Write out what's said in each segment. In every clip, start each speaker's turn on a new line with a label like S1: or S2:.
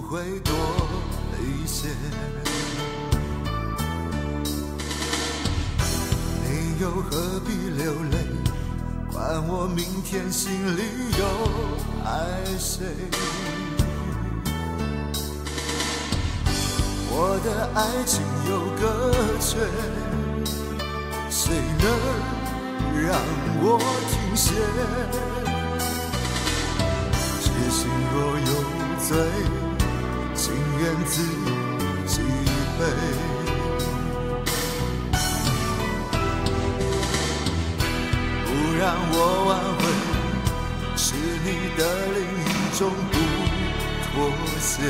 S1: 会多一些。你又何必流泪？管我明天心里有爱谁？我的爱情有个缺，谁能让我停歇？痴心若有罪，情愿自己背。不让我挽回，是你的另一种不妥协。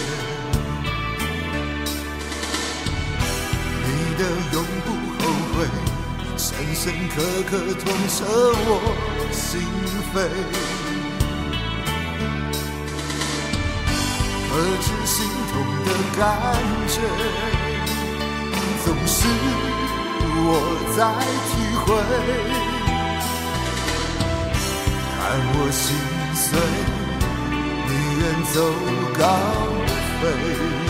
S1: 你的永不后悔，深深刻刻痛彻我心扉。何止心痛的感觉，总是我在体会。看我心碎，你远走高飞。